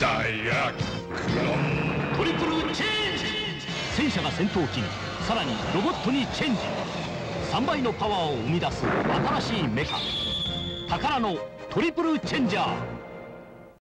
ダイヤクロントリプルチェンジ。戦車が戦闘機に、さらにロボットにチェンジ。3倍のパワーを生み出す新しいメカ、宝のトリプルチェンジャー。